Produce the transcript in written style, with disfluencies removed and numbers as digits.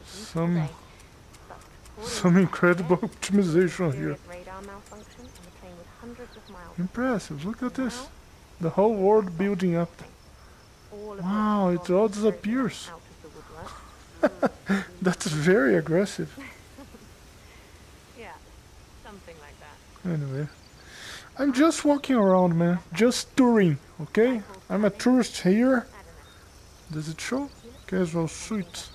Some incredible optimization here. Impressive. Look at this. The whole world building up. Wow, it all disappears. That's very aggressive. Yeah, something like that. Anyway, I'm just walking around, man. Just touring, okay? I'm a tourist here. Does it show? Casual suit.